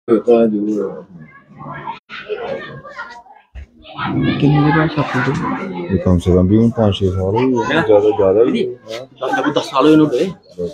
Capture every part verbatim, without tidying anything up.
होता है जो कितने बार छापते कम से कम भी पाँच छह साल हो गए, ज्यादा ज्यादा ही दस साल हो गए।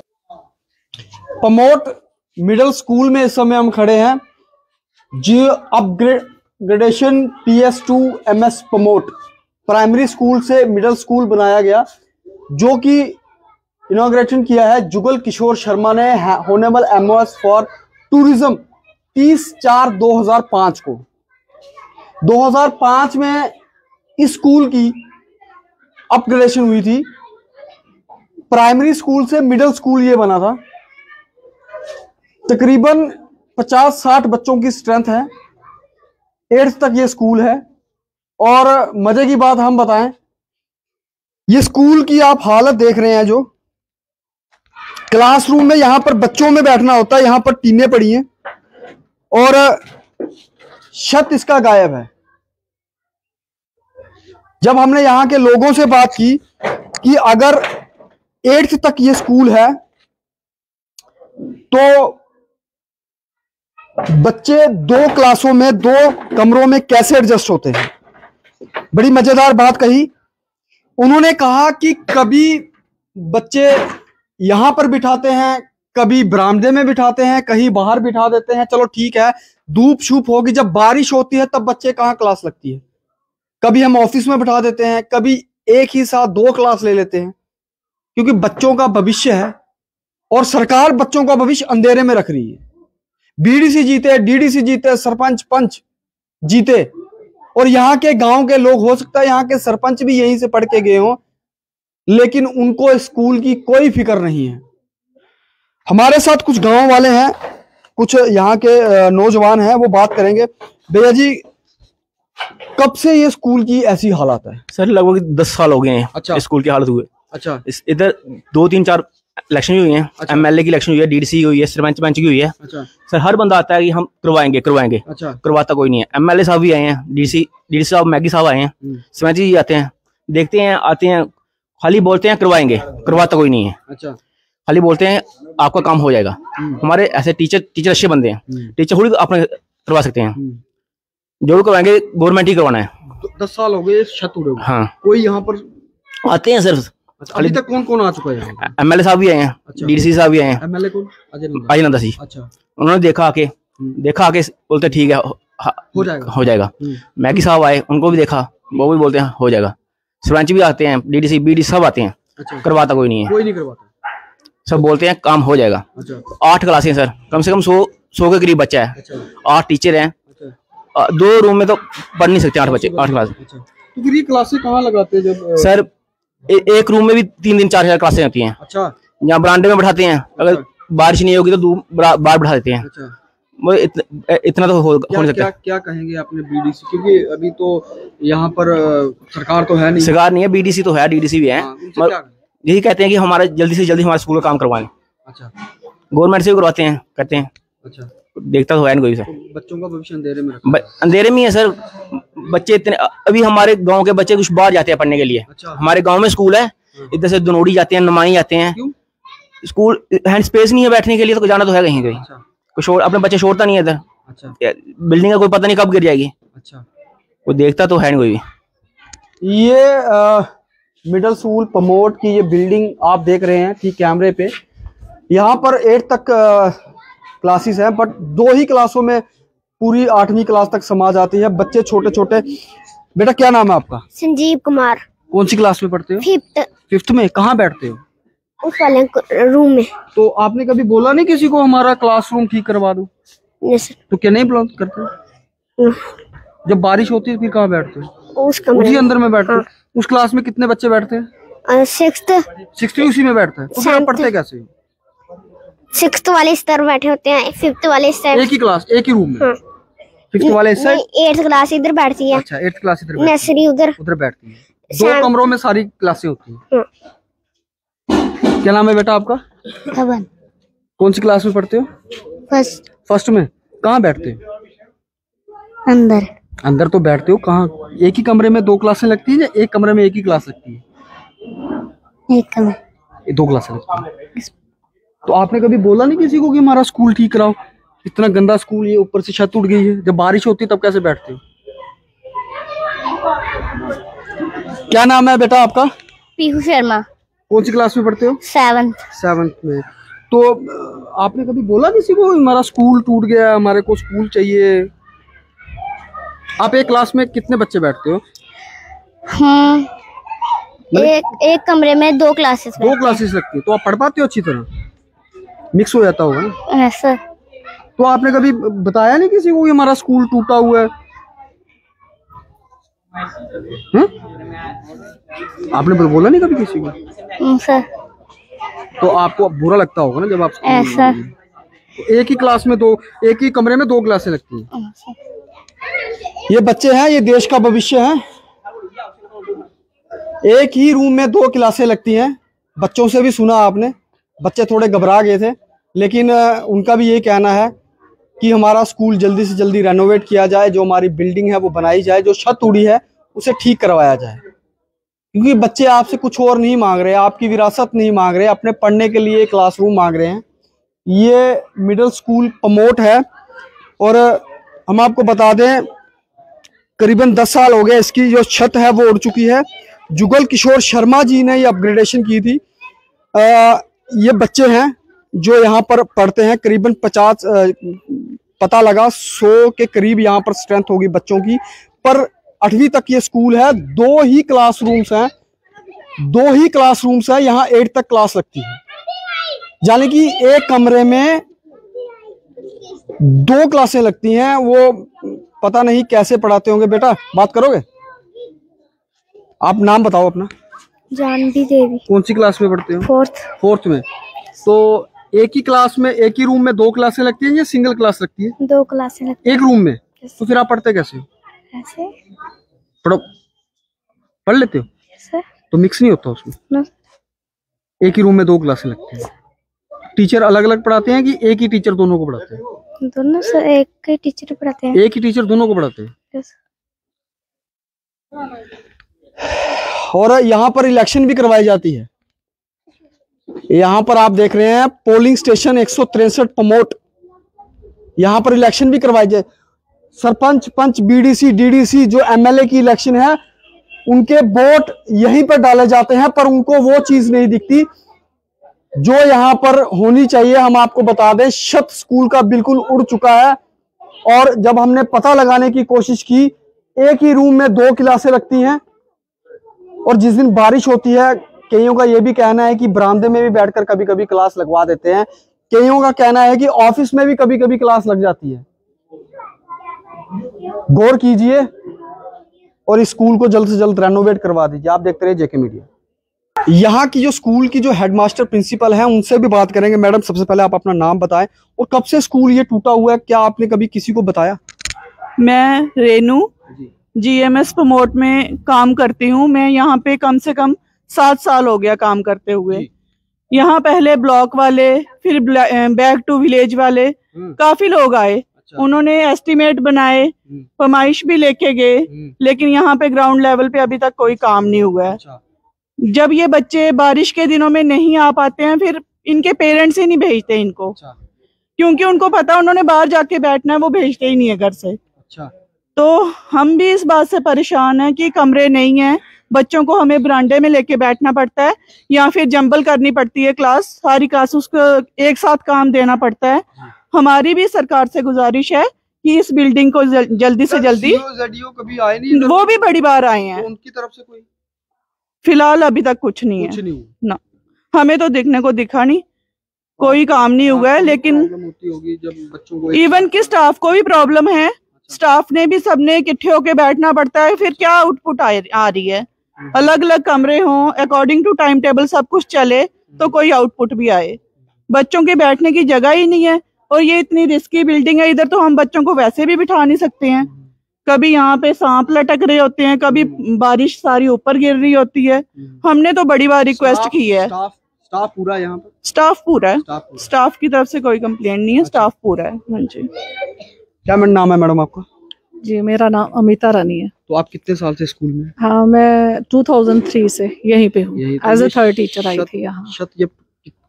पमोट मिडिल स्कूल में इस समय हम खड़े हैं। जियो upgradation P S to M S पमोट प्राइमरी स्कूल से मिडिल स्कूल बनाया गया, जो कि इनॉग्रेशन किया है जुगल किशोर शर्मा ने honourable M O S for tourism तीस चार दो हजार पांच को। दो हजार पांच में इस स्कूल की अपग्रेडेशन हुई थी। प्राइमरी स्कूल से मिडिल स्कूल ये बना था। तकरीबन पचास साठ बच्चों की स्ट्रेंथ है। एट्थ तक ये स्कूल है। और मजे की बात हम बताएं, ये स्कूल की आप हालत देख रहे हैं, जो क्लासरूम में यहां पर बच्चों में बैठना होता है, यहां पर टीनें पड़ी हैं और छत इसका गायब है। जब हमने यहां के लोगों से बात की कि अगर एट्थ तक ये स्कूल है तो बच्चे दो क्लासों में दो कमरों में कैसे एडजस्ट होते हैं। बड़ी मजेदार बात कही उन्होंने। कहा कि कभी बच्चे यहां पर बिठाते हैं, कभी बरामदे में बिठाते हैं, कहीं बाहर बिठा देते हैं। चलो ठीक है, धूप छूप होगी, जब बारिश होती है तब बच्चे कहां क्लास लगती है। कभी हम ऑफिस में बिठा देते हैं, कभी एक ही साथ दो क्लास ले लेते हैं, क्योंकि बच्चों का भविष्य है और सरकार बच्चों का भविष्य अंधेरे में रख रही है। बीडीसी जीते, डीडीसी जीते, सरपंच पंच जीते, और यहाँ के गांव के लोग, हो सकता है यहाँ के सरपंच भी यहीं से पढ़ के गए हों, लेकिन उनको स्कूल की कोई फिक्र नहीं है। हमारे साथ कुछ गांव वाले हैं, कुछ यहाँ के नौजवान हैं, वो बात करेंगे। भैया जी, कब से ये स्कूल की ऐसी हालत है? सर लगभग दस साल हो गए हैं। अच्छा। स्कूल की हालत हुए। अच्छा। इधर दो तीन चार इलेक्शन हुई हैं। अच्छा। एमएलए की इलेक्शन हुई है, डीडीसी की हुई है, सरपंच पंच की हुई है। अच्छा। सर हर बंदा आता है कि हम करवाएंगे करवाएंगे। अच्छा। करवाता कोई नहीं है। एमएलए साहब भी आए हैं, डीडीसी डीडीसी साहब मैगी साहब आए हैं, सरपंच जी आते हैं, देखते हैं, आते हैं, खाली बोलते हैं करवाएंगे, करवाता कोई नहीं है। अच्छा। खाली बोलते हैं आपका काम हो जाएगा। हमारे ऐसे टीचर टीचर अच्छे बंदे हैं, टीचर थोड़ी अपने करवा सकते हैं, जो भी करवाएंगे गवर्नमेंट ही करवाना है। दस साल हो गए छत उड़े हुए। हाँ। कोई यहाँ पर आते हैं सर। अच्छा, अभी तक कौन कौन आ चुका है? एमएलए साहब भी आए हैं। अच्छा। डीडीसी साहब भी आए हैं। एमएलए कौन? अजय नंदा जी। अच्छा। उन्होंने देखा आके देखा आके बोलते ठीक है हो जाएगा हो जाएगा। मैगी साहब आए, उनको भी देखा, वो भी बोलते हैं हो जाएगा। सरपंच भी आते हैं, डीडीसी बीडीसी सब आते हैं। अच्छा। करवाता कोई नहीं है। कोई नहीं करवाता, सब बोलते हैं काम हो जाएगा। अच्छा। आठ क्लासें सर, कम से कम सौ सौ के करीब बच्चा है। अच्छा। आठ टीचर हैं। अच्छा। दो रूम में तो पढ़ नहीं सकते आठ बच्चे, आठ क्लास। अच्छा। तो फिर ये क्लासें कहाँ लगाते हैं जब? सर ए, एक रूम में भी तीन दिन चार हजार क्लासें होती हैं। अच्छा। यहाँ बरामदे में बैठाते हैं। अच्छा। अगर बारिश नहीं होगी तो बाहर बैठा देते हैं। अच्छा। वो इत, इतना तो हो, हो नहीं सकता। क्या क्या कहेंगे आपने बीडीसी, क्योंकि अभी तो यहाँ पर सरकार तो है नहीं। सरकार नहीं है, बीडीसी तो है, डीडीसी भी है। यही कहते हैं कि हमारा जल्दी से जल्दी हमारे स्कूल का काम करवाएं। अच्छा। गवर्नमेंट से भी करवाते हैं, कहते हैं। अच्छा। देखता तो है नहीं कोई। सर बच्चों का भविष्य अंधेरे में अंधेरे में है सर। बच्चे इतने, अभी हमारे गांव के बच्चे कुछ बाहर जाते हैं पढ़ने के लिए। अच्छा। हमारे गांव में स्कूल है, इधर से दुनोड़ी जाते हैं, नमाई जाते हैं। क्यों? स्कूल हैंड स्पेस नहीं है बैठने के लिए, तो जाना तो है कहीं कहीं। अच्छा। कुछ शोर, अपने बच्चे शोरता नहीं है इधर। अच्छा। बिल्डिंग का कोई पता नहीं कब गिर जाएगी। अच्छा। कोई देखता तो है नहीं कोई भी। ये मिडिल स्कूल पमोट की ये बिल्डिंग आप देख रहे हैं ठीक कैमरे पे। यहाँ पर एट तक क्लासेस हैं, बट दो ही क्लासों में पूरी आठवीं क्लास तक समा जाती है। बच्चे छोटे छोटे। बेटा क्या नाम है आपका? संजीव कुमार। कौन सी क्लास में पढ़ते हो? फिफ्थ। फिफ्थ में। कहाँ बैठते हो? उस वाले रूम में। तो आपने कभी बोला नहीं किसी को हमारा क्लासरूम ठीक करवा दो? नहीं सर। तो क्या नहीं बिलोंग करते? जब बारिश होती है फिर कहाँ बैठते हो? उस कमरे उसी अंदर में बैठते हो। उस क्लास में कितने बच्चे बैठते हैं? सिक्स्थ। सिक्स्थ उसी में बैठते हैं। तो फिर आप पढ़ते कैसे हो? सिक्स्थ वाले इस तरफ बैठे होते हैं, फिफ्थ वाले इस तरफ। एक ही क्लास, एक ही रूम में? हाँ। फिफ्थ वाले इस साइड, एट्थ क्लास इधर बैठती है। अच्छा, एट्थ क्लास इधर, नर्सरी उधर उधर बैठती है। दो कमरों में सारी क्लासें होती हैं। हाँ। क्या नाम है बेटा आपका? धवन। कौन सी क्लास में पढ़ते हो? फर्स्ट। फर्स्ट में। कहाँ बैठते हो? अंदर। अंदर तो बैठते हो, कहाँ? एक ही कमरे में दो क्लासें लगती है या एक कमरे में एक ही क्लास लगती है? एक कमरे दो क्लासें लगती है। तो आपने कभी बोला नहीं किसी को कि हमारा स्कूल ठीक कराओ? इतना गंदा स्कूल, ये ऊपर से छत उड़ गई है। जब बारिश होती है तब कैसे बैठते हो? क्या नाम है बेटा आपका? पीहू शर्मा। कौन सी क्लास में पढ़ते हो? सेवंथ। सेवंथ में। तो आपने कभी बोला किसी को हमारा स्कूल टूट गया, हमारे को स्कूल चाहिए? आप एक क्लास में कितने बच्चे बैठते हो? हम्म एक एक कमरे में दो क्लासेस दो क्लासेस लगती है। तो आप पढ़ पाते हो अच्छी तरह? मिक्स हो जाता होगा ना? Yes sir. तो आपने कभी बताया नहीं किसी को कि हमारा स्कूल टूटा हुआ है? हुँ? आपने बोला नहीं कभी किसी को? सर। तो आपको बुरा लगता होगा ना जब आप ऐसा। तो एक ही क्लास में दो, एक ही कमरे में दो क्लासें लगती हैं। ये बच्चे हैं, ये देश का भविष्य है। एक ही रूम में दो क्लासें लगती हैं। बच्चों से भी सुना आपने, बच्चे थोड़े घबरा गए थे, लेकिन उनका भी यही कहना है कि हमारा स्कूल जल्दी से जल्दी रेनोवेट किया जाए, जो हमारी बिल्डिंग है वो बनाई जाए, जो छत उड़ी है उसे ठीक करवाया जाए। क्योंकि बच्चे आपसे कुछ और नहीं मांग रहे, आपकी विरासत नहीं मांग रहे, अपने पढ़ने के लिए क्लासरूम मांग रहे हैं। ये मिडिल स्कूल पमोट है और हम आपको बता दें करीबन दस साल हो गए, इसकी जो छत है वो उड़ चुकी है। जुगल किशोर शर्मा जी ने ये अपग्रेडेशन की थी। आ, ये बच्चे हैं जो यहाँ पर पढ़ते हैं, करीबन पचास पता लगा सौ के करीब यहाँ पर स्ट्रेंथ होगी बच्चों की। पर आठवीं तक ये स्कूल है, दो ही क्लासरूम्स हैं, दो ही क्लासरूम्स हैं, यहाँ एट तक क्लास लगती है। यानी कि एक कमरे में दो क्लासें लगती हैं। वो पता नहीं कैसे पढ़ाते होंगे। बेटा बात करोगे? आप नाम बताओ अपना। जानवी देवी। कौन सी क्लास में पढ़ते हो? फोर्थ। फोर्थ में। तो एक ही क्लास में, एक ही रूम में दो क्लासें लगती हैं या सिंगल क्लास लगती है? दो क्लासें लगती एक रूम में। तो फिर आप पढ़ते कैसे? ऐसे पढ़ो, पढ़ लेते हो? सर। तो मिक्स नहीं होता उसमें? नो। एक ही रूम में दो क्लासें लगती हैं। टीचर अलग अलग पढ़ाते हैं कि एक ही टीचर दोनों को पढ़ाते हैं? दोनों सर, एक ही टीचर पढ़ाते हैं। एक ही टीचर दोनों को पढ़ाते हैं। यस। और यहाँ पर इलेक्शन भी करवाई जाती है। यहाँ पर आप देख रहे हैं पोलिंग स्टेशन एक सौ तिरसठ पमोट, यहाँ पर इलेक्शन भी करवाई जाए। सरपंच, पंच, बीडीसी, डीडीसी, जो एमएलए की इलेक्शन है, उनके वोट यहीं पर डाले जाते हैं, पर उनको वो चीज नहीं दिखती जो यहाँ पर होनी चाहिए। हम आपको बता दें छत स्कूल का बिल्कुल उड़ चुका है और जब हमने पता लगाने की कोशिश की, एक ही रूम में दो क्लासें लगती हैं और जिस दिन बारिश होती है, कईयों का यह भी कहना है कि बरामदे में भी बैठकर कभी कभी क्लास लगवा देते हैं। कईयों का कहना है कि ऑफिस में भी कभी कभी क्लास लग जाती है। गौर कीजिए और इस स्कूल को जल्द से जल्द रेनोवेट करवा दीजिए। आप देखते रहिए जेके मीडिया। यहाँ की जो स्कूल की जो हेडमास्टर प्रिंसिपल है उनसे भी बात करेंगे। मैडम सबसे पहले आप अपना नाम बताएं और कब से स्कूल ये टूटा हुआ है, क्या आपने कभी किसी को बताया? मैं रेनू जीएमएस प्रमोट में काम करती हूँ। मैं यहाँ पे कम से कम सात साल हो गया काम करते हुए। यहाँ पहले ब्लॉक वाले, फिर बैक टू विलेज वाले काफी लोग आए। अच्छा। उन्होंने एस्टीमेट बनाए, फरमाइश भी लेके गए, लेकिन यहाँ पे ग्राउंड लेवल पे अभी तक कोई काम नहीं हुआ है। अच्छा। जब ये बच्चे बारिश के दिनों में नहीं आ पाते हैं, फिर इनके पेरेंट्स ही नहीं भेजते इनको। अच्छा। क्योंकि उनको पता उन्होंने बाहर जाके बैठना है, वो भेजते ही नहीं है घर से। अच्छा। तो हम भी इस बात से परेशान हैं कि कमरे नहीं है, बच्चों को हमें बरांडे में लेके बैठना पड़ता है या फिर जंबल करनी पड़ती है क्लास, सारी क्लास उसको एक साथ काम देना पड़ता है। हमारी भी सरकार से गुजारिश है कि इस बिल्डिंग को जल्दी से जल्दी। कभी आए नहीं? वो भी बड़ी बार आए हैं। उनकी तरफ से कोई फिलहाल अभी तक कुछ नहीं कुछ है नहीं। ना हमें तो दिखने को दिखा नहीं, कोई काम नहीं हुआ है। लेकिन होगी जब बच्चों को इवन की स्टाफ को भी प्रॉब्लम है। स्टाफ ने भी सबने इकट्ठे होके बैठना पड़ता है, फिर क्या आउटपुट आ रही है। अलग अलग कमरे हों, अकॉर्डिंग टू टाइम टेबल सब कुछ चले तो कोई आउटपुट भी आए। बच्चों के बैठने की जगह ही नहीं है और ये इतनी रिस्की बिल्डिंग है। इधर तो हम बच्चों को वैसे भी बिठा नहीं सकते हैं, कभी यहाँ पे सांप लटक रहे होते हैं, कभी बारिश सारी ऊपर गिर रही होती है। हमने तो बड़ी बार रिक्वेस्ट की है। स्टाफ, स्टाफ पूरा यहाँ पर? स्टाफ पूरा है, स्टाफ, स्टाफ की तरफ से कोई कंप्लेंट नहीं है। अच्छा। स्टाफ पूरा है। हाँ जी। क्या मैडम नाम है मैडम आपका? जी मेरा नाम अमिता रानी है। तो आप कितने साल से स्कूल में? हाँ मैं दो हज़ार तीन से यहीं पे हूँ, एज ए थर्ड टीचर आई थी यहाँ। छत ये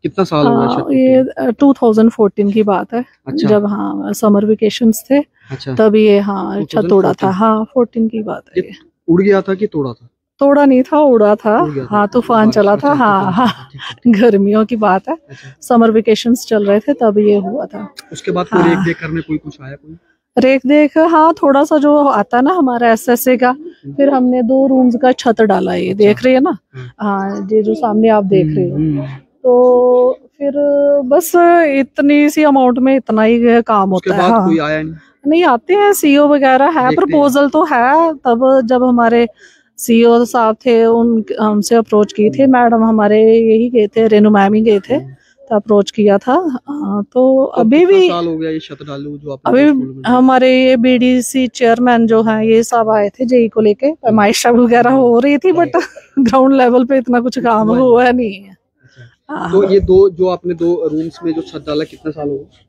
कितना साल हो गया? हाँ, ये दो हज़ार चौदह की बात है। अच्छा। जब हाँ समर वेकेशंस थे। अच्छा। तब ये हाँ छत उड़ा था। हाँ चौदह की बात है। ये उड़ गया था कि तोड़ा था? तोड़ा नहीं था, उड़ा था। उड़ गया था। हाँ तूफान चला था। हाँ हाँ गर्मियों की बात है। समर वेकेशंस चल रहे थे तब ये हुआ था। उसके बाद कोई रेख देख करने कोई कुछ आया? कोई रेख देख हाँ थोड़ा सा जो आता ना हमारा एस एस ए का, फिर हमने दो रूम्स का छत डाला। ये देख रहे हैं ना? हाँ ये जो सामने आप देख रहे हो। तो फिर बस इतनी सी अमाउंट में इतना ही काम होता है। हाँ कोई आया नहीं? नहीं आते हैं, सीओ वगैरह है, प्रपोजल तो है। तब जब हमारे सीओ साहब थे उन हमसे अप्रोच की थी, मैडम हमारे यही गए थे, रेनू मैम ही गए थे, तो अप्रोच किया था। आ, तो अभी भी साल हो गया ये छत डालू जो अभी हमारे ये बीडीसी चेयरमैन जो है ये सब आए थे जेई को लेके, पैमाइश वगैरह हो रही थी, बट ग्राउंड लेवल पे इतना कुछ काम हुआ नहीं है। तो ये दो जो आपने दो रूम्स में जो छत डाला कितना साल हो गए?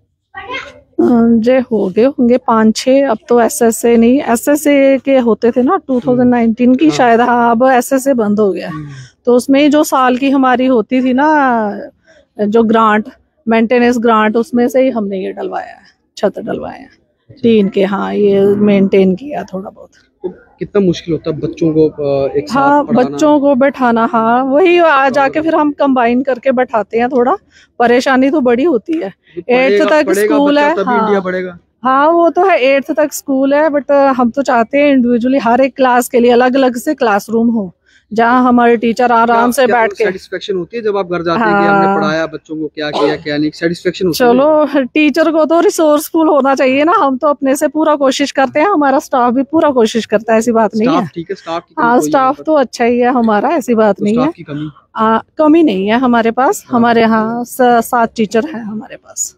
जे हो गए होंगे पाँच छः। अब तो एस एस ए नहीं, एस एस ए के होते थे ना दो हज़ार उन्नीस की शायद। हाँ अब एस एस ए बंद हो गया। तो उसमें जो साल की हमारी होती थी ना जो ग्रांट, मेंटेनेंस ग्रांट, उसमें से ही हमने ये डलवाया है, छत डलवाया है टीन के। हाँ ये मेंटेन किया थोड़ा बहुत। तो कितना मुश्किल होता है बच्चों को एक साथ हाँ पढ़ाना? बच्चों को बैठाना। हाँ वही आ जाके फिर हम कंबाइन करके बैठाते हैं। थोड़ा परेशानी तो बड़ी होती है। एट्थ तक स्कूल है। हाँ, हाँ वो तो है, एट्थ तक स्कूल है, बट हम तो चाहते हैं इंडिविजुअली हर एक क्लास के लिए अलग अलग से क्लासरूम हो, जहाँ हमारे टीचर आराम से बैठ के। सेटिस्फेक्शन होती है जब आप घर जाते हैं कि हमने पढ़ाया बच्चों को, क्या किया क्या नहीं? सेटिस्फेक्शन होती है? चलो टीचर को तो रिसोर्सफुल होना चाहिए ना। हम तो अपने से पूरा कोशिश करते हैं, हमारा स्टाफ भी पूरा कोशिश करता है, ऐसी बात नहीं है। ठीक है, स्टाफ की हाँ स्टाफ तो अच्छा ही है हमारा, ऐसी बात नहीं है। की कमी आ, कमी नहीं है हमारे पास। हमारे यहाँ सात टीचर हैं हमारे पास।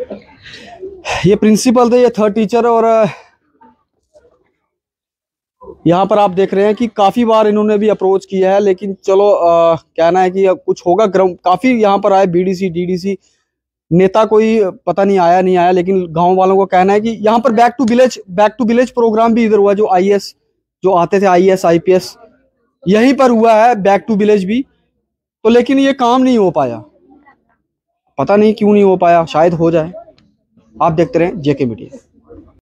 ये प्रिंसिपल थे, ये थर्ड टीचर। और यहाँ पर आप देख रहे हैं कि काफी बार इन्होंने भी अप्रोच किया है, लेकिन चलो आ, कहना है कि अब कुछ होगा। ग्राउंड काफी यहाँ पर आए, बीडीसी डीडीसी नेता कोई पता नहीं आया नहीं आया, लेकिन गांव वालों को कहना है कि यहाँ पर back to village back to village programme भी इधर हुआ। जो आईएएस जो आते थे, आईएएस आईपीएस यहीं पर हुआ है, बैक टू विलेज भी। तो लेकिन ये काम नहीं हो पाया, पता नहीं क्यों नहीं हो पाया, शायद हो जाए। आप देखते रहें जेके मीडिया।